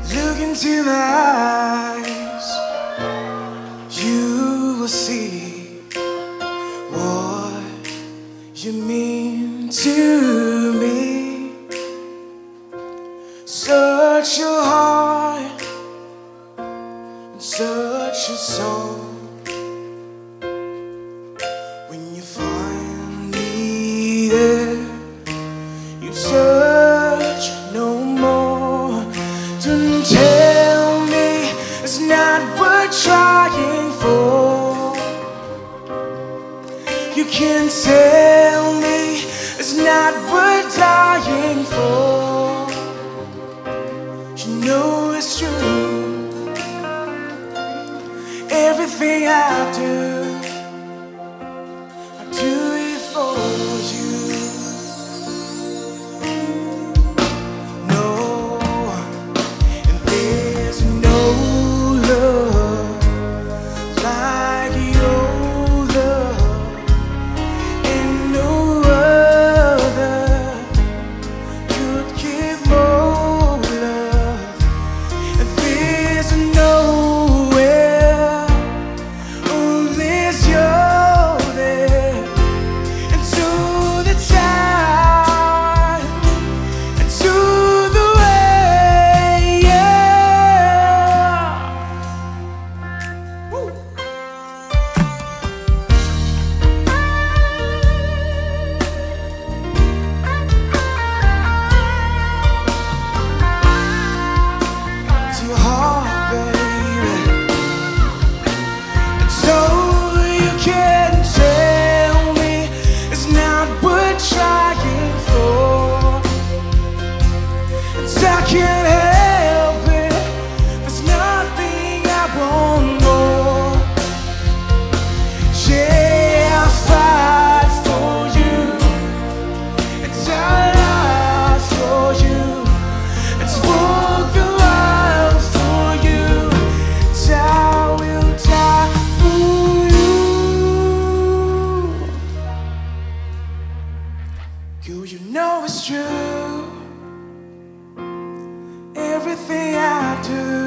Look into my eyes, you will see what you mean to me. Search your heart and search your soul. When you find me there, you search no more. Don't tell me it's not worth trying for. You can tell me it's not worth dying for. You know it's true. Everything I do it for you. No, and there's no love like your love, and no other could give more love. And there's nowhere unless you're there. And to the time, and to the way, yeah. Woo. To your heart, baby. And so you can tell me it's not worth trying for. And I can't help it, there's nothing I want more. Yeah, I'll fight for you, and I'll lie for you, and walk the world for you. And I will die for you. You know it's true. Everything I do